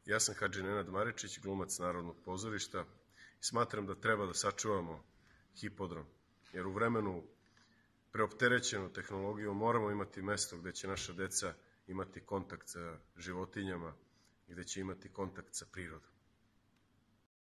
Ja sam Hadži Nenad Maričić, glumac Narodnog pozorišta i smatram da treba da sačuvamo hipodrom, jer u vremenu preopterećenu tehnologijom moramo imati mesto gde će naša deca imati kontakt sa životinjama i gde će imati kontakt sa prirodom.